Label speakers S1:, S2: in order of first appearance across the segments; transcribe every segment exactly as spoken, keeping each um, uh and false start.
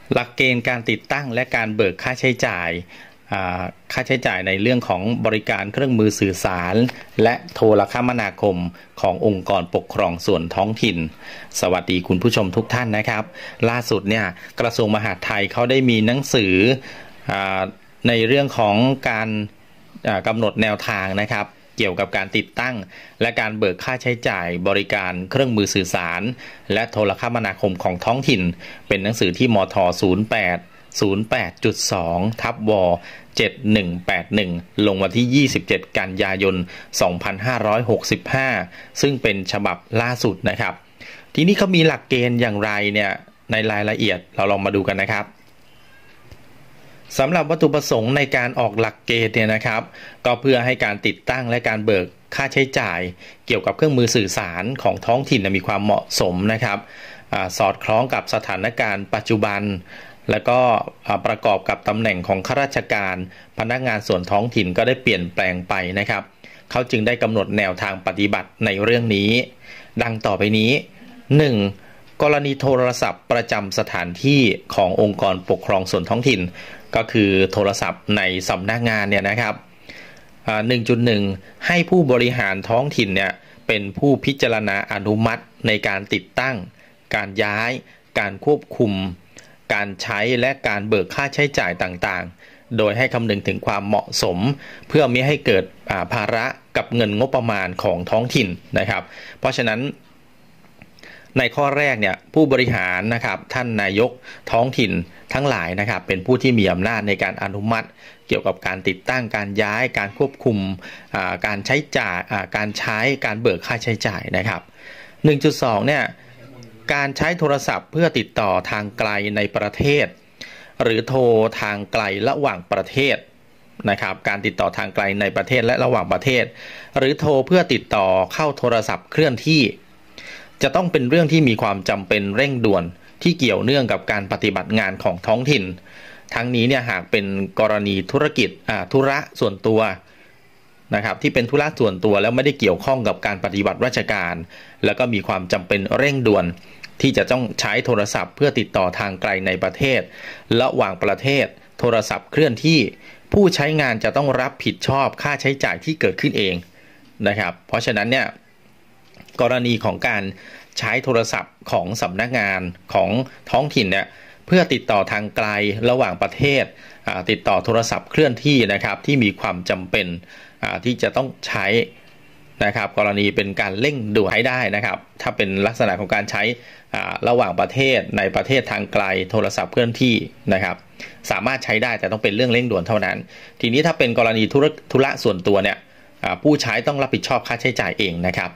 S1: หลักเกณฑ์การติดตั้งและการเบิกค่าใช้จ่ายค่าใช้จ่ายในเรื่องของบริการเครื่องมือสื่อสารและโทรคมนาคมขององค์กรปกครองส่วนท้องถิ่นสวัสดีคุณผู้ชมทุกท่านนะครับล่าสุดเนี่ยกระทรวงมหาดไทยเขาได้มีหนังสือในเรื่องของการกำหนดแนวทางนะครับเกี่ยวกับการติดตั้งและการเบิกค่าใช้จ่ายบริการเครื่องมือสื่อสารและโทรคมนาคมของท้องถิ่นเป็นหนังสือที่มท ศูนย์ แปด ศูนย์ แปด จุด สอง ทับว เจ็ดหนึ่งแปดหนึ่ง ลงวันที่ยี่สิบเจ็ดกันยายนสองพันห้าร้อยหกสิบห้าซึ่งเป็นฉบับล่าสุดนะครับทีนี้เขามีหลักเกณฑ์อย่างไรเนี่ยในรายละเอียดเราลองมาดูกันนะครับสำหรับวัตถุประสงค์ในการออกหลักเกณฑ์เนี่ยนะครับก็เพื่อให้การติดตั้งและการเบิกค่าใช้จ่ายเกี่ยวกับเครื่องมือสื่อสารของท้องถิ่นมีความเหมาะสมนะครับสอดคล้องกับสถานการณ์ปัจจุบันและก็ประกอบกับตำแหน่งของข้าราชการพนักงานส่วนท้องถิ่นก็ได้เปลี่ยนแปลงไปนะครับเขาจึงได้กำหนดแนวทางปฏิบัติในเรื่องนี้ดังต่อไปนี้ หนึ่ง. กรณีโทรศัพท์ประจำสถานที่ขององค์กรปกครองส่วนท้องถิ่นก็คือโทรศัพท์ในสำนักงานเนี่ยนะครับ หนึ่งจุดหนึ่ง ให้ผู้บริหารท้องถิ่นเนี่ยเป็นผู้พิจารณาอนุมัติในการติดตั้งการย้ายการควบคุมการใช้และการเบิกค่าใช้จ่ายต่างๆโดยให้คำนึงถึงความเหมาะสมเพื่อไม่ให้เกิดภาระกับเงินงบประมาณของท้องถิ่นนะครับเพราะฉะนั้นในข้อแรกเนี่ยผู้บริหารนะครับท่านนายกท้องถิ่นทั้งหลายนะครับเป็นผู้ที่มีอำนาจในการอนุมัติเกี่ยวกับการติดตั้งการย้ายการควบคุมการใช้จ่ายการใช้การเบิกค่าใช้จ่ายนะครับ หนึ่งจุดสอง เนี่ยการใช้โทรศัพท์เพื่อติดต่อทางไกลในประเทศหรือโทรทางไกลระหว่างประเทศนะครับการติดต่อทางไกลในประเทศและระหว่างประเทศหรือโทรเพื่อติดต่อเข้าโทรศัพท์เคลื่อนที่จะต้องเป็นเรื่องที่มีความจำเป็นเร่งด่วนที่เกี่ยวเนื่องกับการปฏิบัติงานของท้องถิ่นทั้งนี้เนี่ยหากเป็นกรณีธุรกิจธุระส่วนตัวนะครับที่เป็นธุระส่วนตัวแล้วไม่ได้เกี่ยวข้องกับการปฏิบัติราชการแล้วก็มีความจำเป็นเร่งด่วนที่จะต้องใช้โทรศัพท์เพื่อติดต่อทางไกลในประเทศระหว่างประเทศโทรศัพท์เคลื่อนที่ผู้ใช้งานจะต้องรับผิดชอบค่าใช้จ่ายที่เกิดขึ้นเองนะครับเพราะฉะนั้นเนี่ยกรณีของการใช้โทรศัพท์ของสำนักงานของท้องถิ่นเนี่ยเพื่อติดต่อทางไกลระหว่างประเทศติดต่อโทรศัพท์เคลื่อนที่นะครับที่มีความจำเป็นที่จะต้องใช้นะครับกรณีเป็นการเร่งด่วนให้ได้นะครับถ้าเป็นลักษณะของการใช้ระหว่างประเทศในประเทศทางไกลโทรศัพท์เคลื่อนที่นะครับสามารถใช้ได้แต่ต้องเป็นเรื่องเร่งด่วนเท่านั้นทีนี้ถ้าเป็นกรณีธุระธุระส่วนตัวเนี่ยผู้ใช้ต้องรับผิดชอบค่าใช้จ่ายเองนะครับ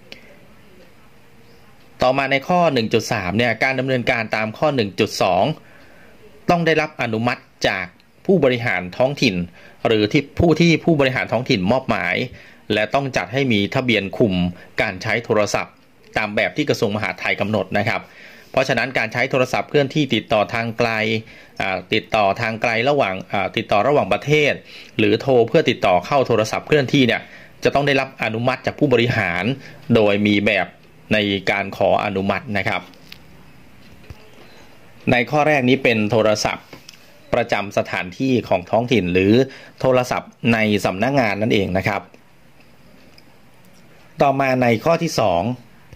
S1: ต่อมาในข้อ หนึ่งจุดสาม เนี่ยการดำเนินการตามข้อ หนึ่งจุดสอง ต้องได้รับอนุมัติจากผู้บริหารท้องถิ่นหรือที่ผู้ที่ผู้บริหารท้องถิ่นมอบหมายและต้องจัดให้มีทะเบียนคุมการใช้โทรศัพท์ตามแบบที่กระทรวงมหาดไทยกำหนดนะครับเพราะฉะนั้นการใช้โทรศัพท์เคลื่อนที่ติดต่อทางไกลติดต่อทางไกลระหว่างติดต่อระหว่างประเทศหรือโทรเพื่อติดต่อเข้าโทรศัพท์เคลื่อนที่เนี่ยจะต้องได้รับอนุมัติจากผู้บริหารโดยมีแบบในการขออนุมัตินะครับในข้อแรกนี้เป็นโทรศัพท์ประจำสถานที่ของท้องถิ่นหรือโทรศัพท์ในสำนักงานนั่นเองนะครับต่อมาในข้อที่สอง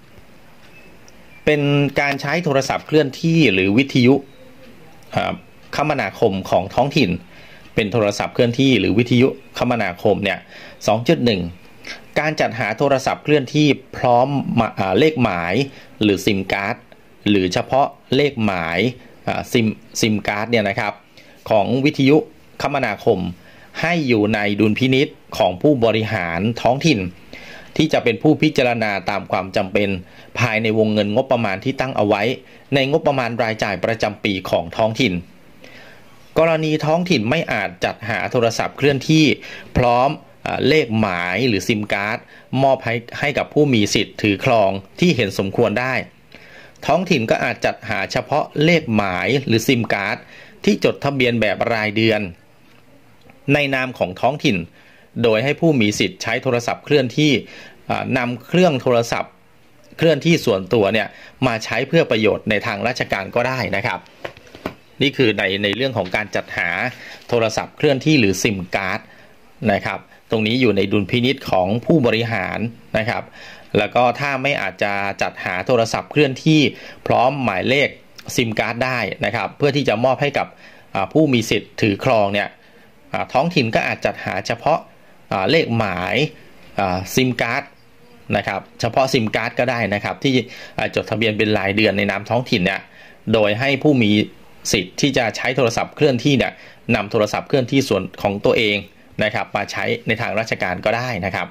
S1: เป็นการใช้โทรศัพท์เคลื่อนที่หรือวิทยุคมนาคมของท้องถิ่นเป็นโทรศัพท์เคลื่อนที่หรือวิทยุคมนาคมเนี่ย สองจุดหนึ่ง การจัดหาโทรศัพท์เคลื่อนที่พร้อมเลขหมายหรือซิมการ์ดหรือเฉพาะเลขหมายซิมซิมการ์ดเนี่ยนะครับของวิทยุคมนาคมให้อยู่ในดุลพินิจของผู้บริหารท้องถิ่นที่จะเป็นผู้พิจารณาตามความจำเป็นภายในวงเงินงบประมาณที่ตั้งเอาไว้ในงบประมาณรายจ่ายประจำปีของท้องถิ่นกรณีท้องถิ่นไม่อาจจัดหาโทรศัพท์เคลื่อนที่พร้อมเลขหมายหรือซิมการ์ดมอบให้ให้กับผู้มีสิทธิ์ถือครองที่เห็นสมควรได้ท้องถิ่นก็อาจจัดหาเฉพาะเลขหมายหรือซิมการ์ดที่จดทะเบียนแบบรายเดือนในนามของท้องถิ่นโดยให้ผู้มีสิทธิ์ใช้โทรศัพท์เคลื่อนที่นำเครื่องโทรศัพท์เคลื่อนที่ส่วนตัวเนี่ยมาใช้เพื่อประโยชน์ในทางราชการก็ได้นะครับนี่คือในในเรื่องของการจัดหาโทรศัพท์เคลื่อนที่หรือซิมการ์ดนะครับตรงนี้อยู่ในดุลพินิจของผู้บริหารนะครับแล้วก็ถ้าไม่อาจจะจัดหาโทรศัพท์เคลื่อนที่พร้อมหมายเลขซิมการ์ดได้นะครับเพื่อที่จะมอบให้กับผู้มีสิทธิ์ถือครองเนี่ยท้องถิ่นก็อาจจัดหาเฉพาะเลขหมายซิมการ์ดนะครับเฉพาะซิมการ์ดก็ได้นะครับที่จดทะเบียนเป็นรายเดือนในนามท้องถิ่นเนี่ยโดยให้ผู้มีสิทธิ์ที่จะใช้โทรศัพท์เคลื่อนที่เนี่ยนำโทรศัพท์เคลื่อนที่ส่วนของตัวเองนะครับมาใช้ในทางราชการก็ได้นะครับ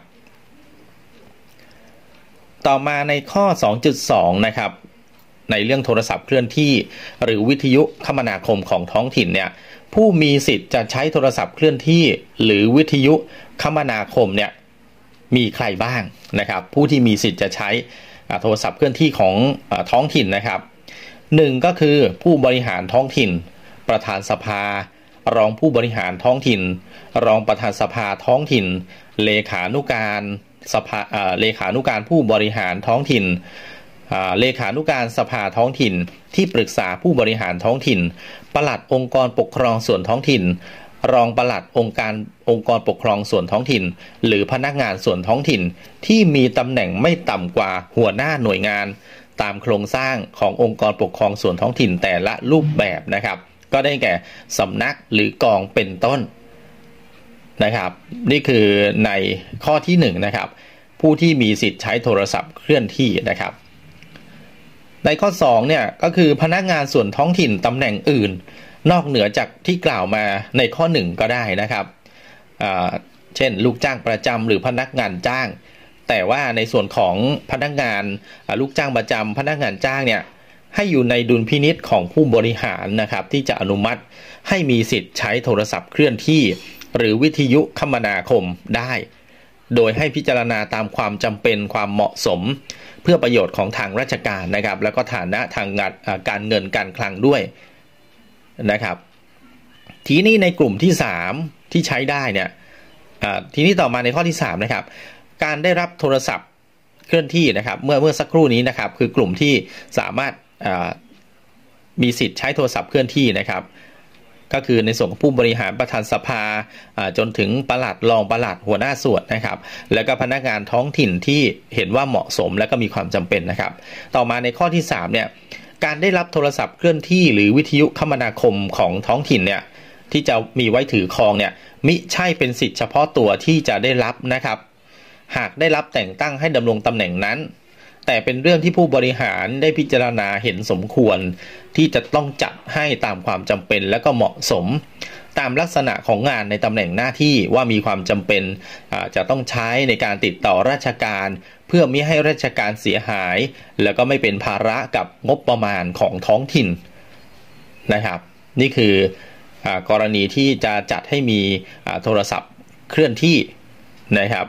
S1: ต่อมาในข้อ สองจุดสอง นะครับในเรื่องโทรศัพท์เคลื่อนที่หรือวิทยุคมนาคมของท้องถิ่นเนี่ยผู้มีสิทธิ์จะใช้โทรศัพท์เคลื่อนที่หรือวิทยุคมนาคมเนี่ยมีใครบ้างนะครับผู้ที่มีสิทธิ์จะใช้โทรศัพท์เคลื่อนที่ของท้องถิ่นนะครับหนึ่งก็คือผู้บริหารท้องถิ่นประธานสภารองผู้บริหารท้องถิ่นรองประธานสภาท้องถิ่นเลขานุการสภาเลขานุการผู้บริหารท้องถิ่นเลขานุการสภาท้องถิ่นที่ปรึกษาผู้บริหารท้องถิ่นปลัดองค์กรปกครองส่วนท้องถิ่นรองปลัดองค์การองค์กรปกครองส่วนท้องถิ่นหรือพนักงานส่วนท้องถิ่นที่มีตำแหน่งไม่ต่ำกว่าหัวหน้าหน่วยงานตามโครงสร้างขององค์กรปกครองส่วนท้องถิ่นแต่ละรูปแบบนะครับก็ได้แก่สำนักหรือกองเป็นต้นนะครับนี่คือในข้อที่หนึ่งนะครับผู้ที่มีสิทธิ์ใช้โทรศัพท์เคลื่อนที่นะครับในข้อสองเนี่ยก็คือพนักงานส่วนท้องถิ่นตำแหน่งอื่นนอกเหนือจากที่กล่าวมาในข้อหนึ่งก็ได้นะครับเช่นลูกจ้างประจำหรือพนักงานจ้างแต่ว่าในส่วนของพนักงานลูกจ้างประจำพนักงานจ้างเนี่ยให้อยู่ในดุลพินิจของผู้บริหารนะครับที่จะอนุมัติให้มีสิทธิ์ใช้โทรศัพท์เคลื่อนที่หรือวิทยุคมนาคมได้โดยให้พิจารณาตามความจำเป็นความเหมาะสมเพื่อประโยชน์ของทางราชการนะครับแล้วก็ฐานะทางงานการเงินการคลังด้วยนะครับทีนี้ในกลุ่มที่สามที่ใช้ได้เนี่ยทีนี้ต่อมาในข้อที่สามนะครับการได้รับโทรศัพท์เคลื่อนที่นะครับเมื่อเมื่อสักครู่นี้นะครับคือกลุ่มที่สามารถมีสิทธิ์ใช้โทรศัพท์เคลื่อนที่นะครับก็คือในส่วนของผู้บริหารประธานสภาจนถึงปลัดรองปลัดหัวหน้าส่วนนะครับแล้วก็พนักงานท้องถิ่นที่เห็นว่าเหมาะสมและก็มีความจำเป็นนะครับต่อมาในข้อที่สามเนี่ยการได้รับโทรศัพท์เคลื่อนที่หรือวิทยุคมนาคมของท้องถิ่นเนี่ยที่จะมีไว้ถือครองเนี่ยมิใช่เป็นสิทธิเฉพาะตัวที่จะได้รับนะครับหากได้รับแต่งตั้งให้ดำรงตำแหน่งนั้นแต่เป็นเรื่องที่ผู้บริหารได้พิจารณาเห็นสมควรที่จะต้องจัดให้ตามความจำเป็นและก็เหมาะสมตามลักษณะของงานในตำแหน่งหน้าที่ว่ามีความจำเป็นจะต้องใช้ในการติดต่อราชการเพื่อมิให้ราชการเสียหายแล้วก็ไม่เป็นภาระกับงบประมาณของท้องถิ่นนะครับนี่คือกรณีที่จะจัดให้มีโทรศัพท์เคลื่อนที่นะครับ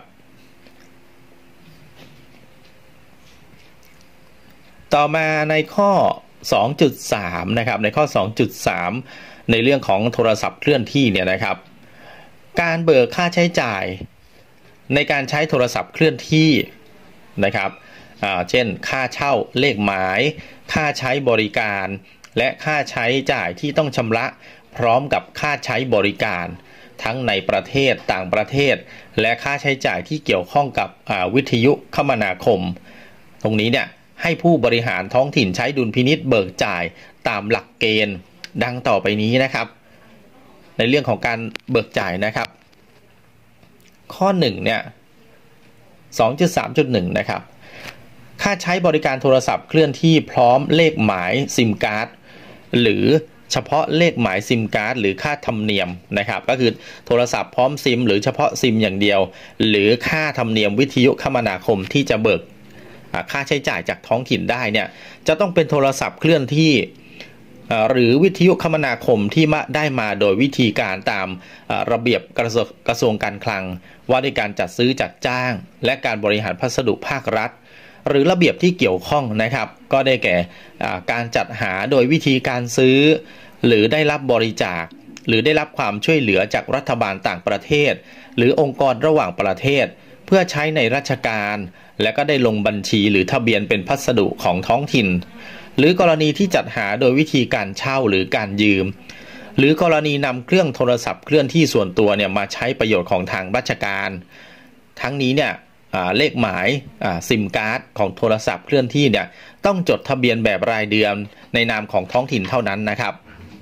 S1: ต่อมาในข้อ สองจุดสาม นะครับในข้อ สองจุดสาม ในเรื่องของโทรศัพท์เคลื่อนที่เนี่ยนะครับการเบิกค่าใช้จ่ายในการใช้โทรศัพท์เคลื่อนที่นะครับเช่นค่าเช่าเลขหมายค่าใช้บริการและค่าใช้จ่ายที่ต้องชำระพร้อมกับค่าใช้บริการทั้งในประเทศต่างประเทศและค่าใช้จ่ายที่เกี่ยวข้องกับวิทยุคมนาคมตรงนี้เนี่ยให้ผู้บริหารท้องถิ่นใช้ดุลพินิจเบิกจ่ายตามหลักเกณฑ์ดังต่อไปนี้นะครับในเรื่องของการเบิกจ่ายนะครับข้อหนึ่งเนี่ย สองจุดสามจุดหนึ่ง นะครับค่าใช้บริการโทรศัพท์เคลื่อนที่พร้อมเลขหมายซิมการ์ดหรือเฉพาะเลขหมายซิมการ์ดหรือค่าธรรมเนียมนะครับก็คือโทรศัพท์พร้อมซิมหรือเฉพาะซิมอย่างเดียวหรือค่าธรรมเนียมวิทยุคมนาคมที่จะเบิกค่าใช้จ่ายจากท้องถิ่นได้เนี่ยจะต้องเป็นโทรศัพท์เคลื่อนที่หรือวิทยุคมนาคมที่มาได้มาโดยวิธีการตามระเบียบกระทรวงการคลังว่าด้วยการจัดซื้อจัดจ้างและการบริหารพัสดุภาครัฐหรือระเบียบที่เกี่ยวข้องนะครับก็ได้แก่การจัดหาโดยวิธีการซื้อหรือได้รับบริจาคหรือได้รับความช่วยเหลือจากรัฐบาลต่างประเทศหรือองค์กรระหว่างประเทศเพื่อใช้ในราชการและก็ได้ลงบัญชีหรือทะเบียนเป็นพัสดุของท้องถิ่นหรือกรณีที่จัดหาโดยวิธีการเช่าหรือการยืมหรือกรณีนำเครื่องโทรศัพท์เคลื่อนที่ส่วนตัวเนี่ยมาใช้ประโยชน์ของทางราชการทั้งนี้เนี่ยเลขหมายซิมการ์ดของโทรศัพท์เคลื่อนที่เนี่ยต้องจดทะเบียนแบบรายเดือนในนามของท้องถิ่นเท่านั้นนะครับ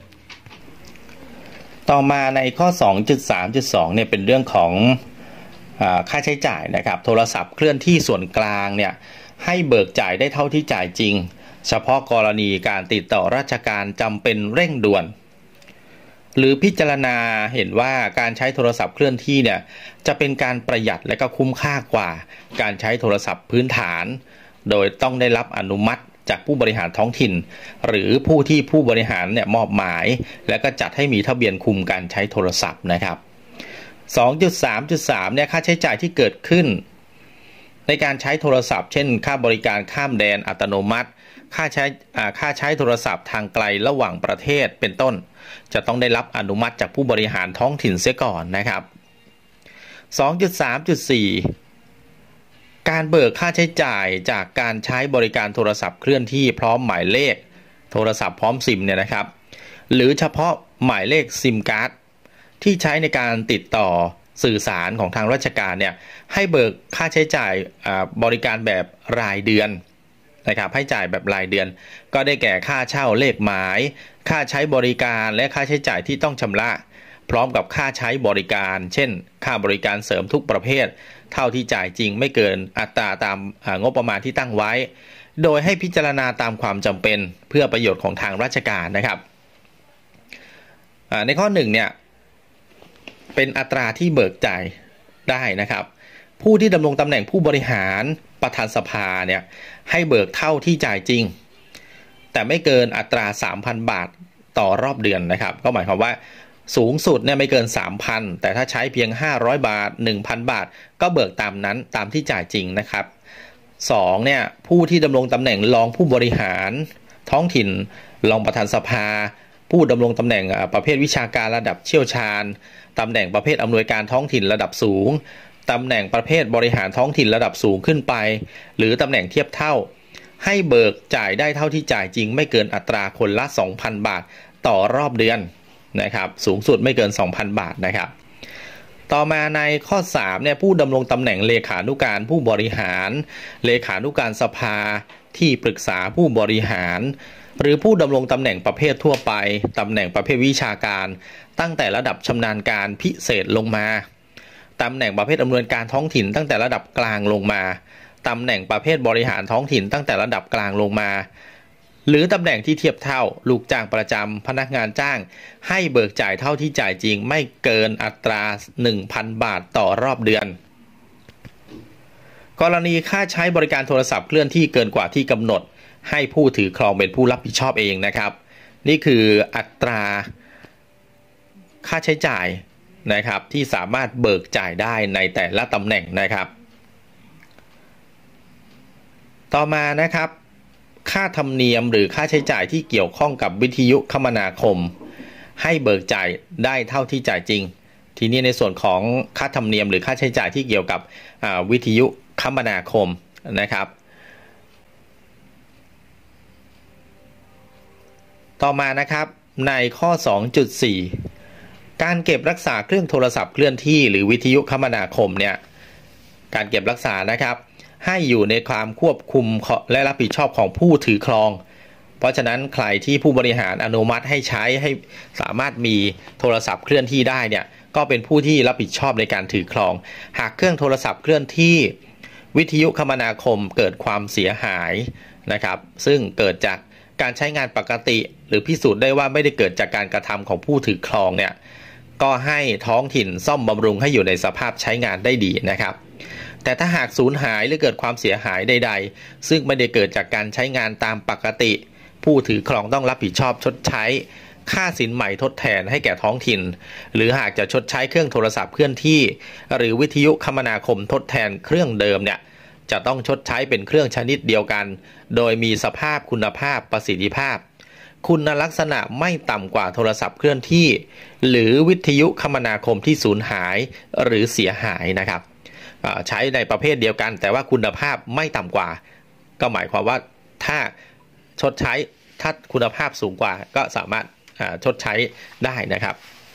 S1: ต่อมาในข้อ สองจุดสามจุดสอง เนี่ยเป็นเรื่องของค่าใช้จ่ายนะครับโทรศัพท์เคลื่อนที่ส่วนกลางเนี่ยให้เบิกจ่ายได้เท่าที่จ่ายจริงเฉพาะกรณีการติดต่อราชการจำเป็นเร่งด่วนหรือพิจารณาเห็นว่าการใช้โทรศัพท์เคลื่อนที่เนี่ยจะเป็นการประหยัดและก็คุ้มค่ากว่าการใช้โทรศัพท์พื้นฐานโดยต้องได้รับอนุมัติจากผู้บริหารท้องถิ่นหรือผู้ที่ผู้บริหารเนี่ยมอบหมายและก็จัดให้มีทะเบียนคุมการใช้โทรศัพท์นะครับ สองจุดสามจุดสาม เนี่ยค่าใช้จ่ายที่เกิดขึ้นในการใช้โทรศัพท์เช่นค่าบริการข้ามแดนอัตโนมัติค่าใช้ค่าใช้โทรศัพท์ทางไกลระหว่างประเทศเป็นต้นจะต้องได้รับอนุมัติจากผู้บริหารท้องถิ่นเสียก่อนนะครับ สองจุดสามจุดสี่ การเบิกค่าใช้จ่ายจากการใช้บริการโทรศัพท์เคลื่อนที่พร้อมหมายเลขโทรศัพท์พร้อมซิมเนี่ยนะครับหรือเฉพาะหมายเลขซิมการ์ดที่ใช้ในการติดต่อสื่อสารของทางราชการเนี่ยให้เบิกค่าใช้จ่ายบริการแบบรายเดือนนะครับให้จ่ายแบบรายเดือนก็ได้แก่ค่าเช่าเลขหมายค่าใช้บริการและค่าใช้จ่ายที่ต้องชำระพร้อมกับค่าใช้บริการเช่นค่าบริการเสริมทุกประเภทเท่าที่จ่ายจริงไม่เกินอัตราตามงบประมาณที่ตั้งไว้โดยให้พิจารณาตามความจำเป็นเพื่อประโยชน์ของทางราชการนะครับในข้อหนึ่งเนี่ยเป็นอัตราที่เบิกจ่ายได้นะครับผู้ที่ดำรงตำแหน่งผู้บริหารประธานสภาเนี่ยให้เบิกเท่าที่จ่ายจริงแต่ไม่เกินอัตรา สามพัน บาทต่อรอบเดือนนะครับก็หมายความว่าสูงสุดเนี่ยไม่เกิน สามพัน แต่ถ้าใช้เพียงห้าร้อยบาท หนึ่งพัน บาทก็เบิกตามนั้นตามที่จ่ายจริงนะครับสองเนี่ยผู้ที่ดำรงตำแหน่งรองผู้บริหารท้องถิ่นรองประธานสภาผู้ดำรงตำแหน่งประเภทวิชาการระดับเชี่ยวชาญตำแหน่งประเภทอำนวยการท้องถิ่นระดับสูงตำแหน่งประเภทบริหารท้องถิ่นระดับสูงขึ้นไปหรือตำแหน่งเทียบเท่าให้เบิกจ่ายได้เท่าที่จ่ายจริงไม่เกินอัตราคนละ สองพัน บาทต่อรอบเดือนนะครับสูงสุดไม่เกิน สองพัน บาทนะครับต่อมาในข้อสามเนี่ยผู้ดำรงตำแหน่งเลขานุการผู้บริหารเลขานุการสภาที่ปรึกษาผู้บริหารหรือผู้ดำรงตำแหน่งประเภททั่วไปตำแหน่งประเภทวิชาการตั้งแต่ระดับชำนาญการพิเศษลงมาตำแหน่งประเภทอำนวยการท้องถิ่นตั้งแต่ระดับกลางลงมาตำแหน่งประเภทบริหารท้องถิ่นตั้งแต่ระดับกลางลงมาหรือตำแหน่งที่เทียบเท่าลูกจ้างประจำพนักงานจ้างให้เบิกจ่ายเท่าที่จ่ายจริงไม่เกินอัตรา หนึ่งพัน บาทต่อรอบเดือนกรณีค่าใช้บริการโทรศัพท์เคลื่อนที่เกินกว่าที่กำหนดให้ผู้ถือครองเป็นผู้รับผิดชอบเองนะครับนี่คืออัตราค่าใช้จ่ายนะครับที่สามารถเบิกจ่ายได้ในแต่ละตำแหน่งนะครับต่อมานะครับค่าธรรมเนียมหรือค่าใช้จ่ายที่เกี่ยวข้องกับวิทยุคมนาคมให้เบิกจ่ายได้เท่าที่จ่ายจริงทีนี้ในส่วนของค่าธรรมเนียมหรือค่าใช้จ่ายที่เกี่ยวกับวิทยุคมนาคมนะครับต่อมานะครับในข้อ สองจุดสี่ การเก็บรักษาเครื่องโทรศัพท์เคลื่อนที่หรือวิทยุคมนาคมเนี่ยการเก็บรักษานะครับให้อยู่ในความควบคุมและรับผิดชอบของผู้ถือครองเพราะฉะนั้นใครที่ผู้บริหารอนุมัติให้ใช้ให้สามารถมีโทรศัพท์เคลื่อนที่ได้เนี่ยก็เป็นผู้ที่รับผิดชอบในการถือครองหากเครื่องโทรศัพท์เคลื่อนที่วิทยุคมนาคมเกิดความเสียหายนะครับซึ่งเกิดจากการใช้งานปกติหรือพิสูจน์ได้ว่าไม่ได้เกิดจากการกระทำของผู้ถือครองเนี่ยก็ให้ท้องถิ่นซ่อมบำรุงให้อยู่ในสภาพใช้งานได้ดีนะครับแต่ถ้าหากสูญหายหรือเกิดความเสียหายใดๆซึ่งไม่ได้เกิดจากการใช้งานตามปกติผู้ถือครองต้องรับผิดชอบชดใช้ค่าสินใหม่ทดแทนให้แก่ท้องถิ่นหรือหากจะชดใช้เครื่องโทรศัพท์เคลื่อนที่หรือวิทยุคมนาคมทดแทนเครื่องเดิมเนี่ยจะต้องชดใช้เป็นเครื่องชนิดเดียวกันโดยมีสภาพคุณภาพประสิทธิภาพคุณลักษณะไม่ต่ำกว่าโทรศัพท์เคลื่อนที่หรือวิทยุคมนาคมที่สูญหายหรือเสียหายนะครับใช้ในประเภทเดียวกันแต่ว่าคุณภาพไม่ต่ำกว่าก็หมายความว่าถ้าชดใช้ถ้าคุณภาพสูงกว่าก็สามารถชดใช้ได้นะครับ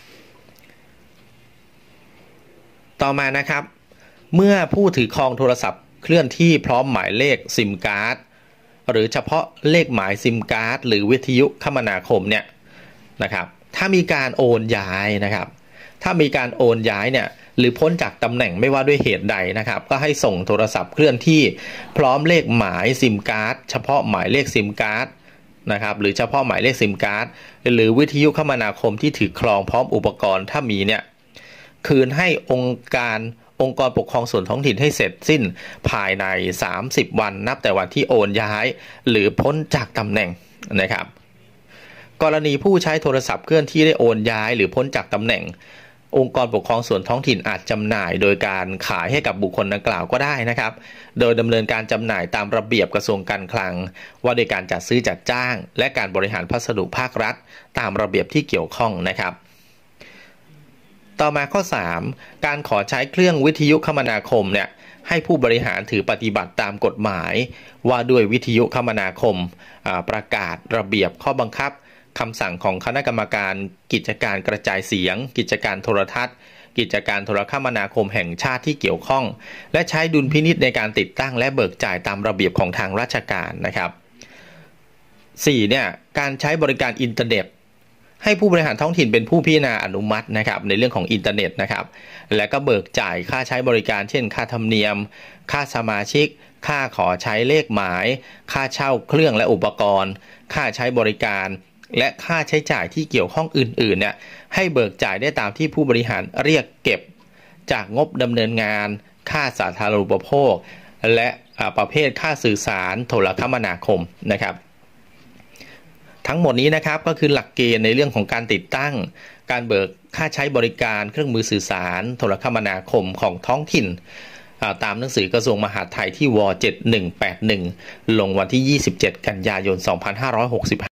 S1: ต่อมานะครับเมื่อผู้ถือครองโทรศัพท์เคลื่อนที่พร้อมหมายเลขซิมการ์ดหรือเฉพาะเลขหมายซิมการ์ดหรือวิทยุคมนาคมเนี่ยนะครับถ้ามีการโอนย้ายนะครับถ้ามีการโอนย้ายเนี่ยหรือพ้นจากตำแหน่งไม่ว่าด้วยเหตุใดนะครับก็ให้ส่งโทรศัพท์เคลื่อนที่พร้อมเลขหมายซิมการ์ดเฉพาะหมายเลขซิมการ์ดนะครับหรือเฉพาะหมายเลขซิมการ์ดหรือวิทยุคมนาคมที่ถือครองพร้อมอุปกรณ์ถ้ามีเนี่ยคืนให้องค์การองค์กรปกครองส่วนท้องถิ่นให้เสร็จสิ้นภายในสามสิบวันนับแต่วันที่โอนย้ายหรือพ้นจากตำแหน่งนะครับกรณีผู้ใช้โทรศัพท์เคลื่อนที่ได้โอนย้ายหรือพ้นจากตำแหน่งองค์กรปกครองส่วนท้องถิ่นอาจจำหน่ายโดยการขายให้กับบุคคลดังกล่าวก็ได้นะครับโดยดำเนินการจำหน่ายตามระเบียบกระทรวงการคลังว่าโดยการจัดซื้อจัดจ้างและการบริหารพัสดุภาครัฐตามระเบียบที่เกี่ยวข้องนะครับต่อมาข้อสามการขอใช้เครื่องวิทยุคมนาคมเนี่ยให้ผู้บริหารถือปฏิบัติตามกฎหมายว่าด้วยวิทยุคมนาคมประกาศระเบียบข้อบังคับคำสั่งของคณะกรรมการกิจการกระจายเสียงกิจการโทรทัศน์กิจการโทรคมนาคมแห่งชาติที่เกี่ยวข้องและใช้ดุลพินิจในการติดตั้งและเบิกจ่ายตามระเบียบของทางราชการนะครับสี่เนี่ยการใช้บริการอินเทอร์เน็ตให้ผู้บริหารท้องถิ่นเป็นผู้พิจารณาอนุมัตินะครับในเรื่องของอินเทอร์เน็ตนะครับและก็เบิกจ่ายค่าใช้บริการเช่นค่าธรรมเนียมค่าสมาชิกค่าขอใช้เลขหมายค่าเช่าเครื่องและอุปกรณ์ค่าใช้บริการและค่าใช้จ่ายที่เกี่ยวข้องอื่นๆเนี่ยให้เบิกจ่ายได้ตามที่ผู้บริหารเรียกเก็บจากงบดำเนินงานค่าสาธารณูปโภคและประเภทค่าสื่อสารโทรคมนาคมนะครับทั้งหมดนี้นะครับก็คือหลักเกณฑ์ในเรื่องของการติดตั้งการเบิกค่าใช้บริการเครื่องมือสื่อสารโทรคมนาคมของท้องถิ่นตามหนังสือกระทรวงมหาดไทยที่ว เจ็ดหนึ่งแปดหนึ่งลงวันที่ยี่สิบเจ็ดกันยายนสองพันห้าร้อยหกสิบห้า